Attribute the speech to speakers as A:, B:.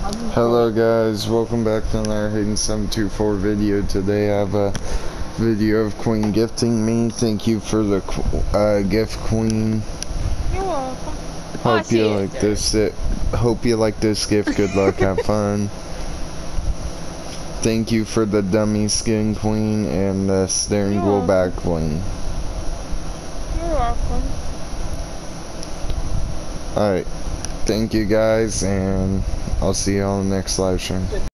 A: Hello guys, welcome back to another Hayden724 video. Today I have a video of Queen gifting me. Thank you for the gift, Queen.
B: You're welcome.
A: Hope you like this. Hope you like this gift. Good luck, have fun. Thank you for the dummy skin, Queen, and the steering wheel back, Queen.
B: You're welcome.
A: Alright, thank you guys, and I'll see you on the next live stream.